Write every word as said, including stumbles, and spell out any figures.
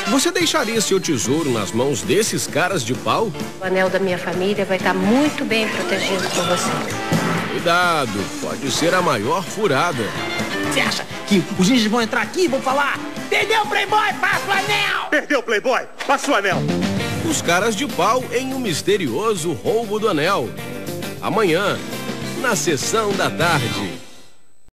Você deixaria seu tesouro nas mãos desses caras de pau? O anel da minha família vai estar muito bem protegido por você. Cuidado, pode ser a maior furada. Você acha que os ninjas vão entrar aqui e vão falar: perdeu o Playboy, passa o anel! Perdeu o Playboy, passa o anel! Os caras de pau em um misterioso roubo do anel. Amanhã, na sessão da tarde.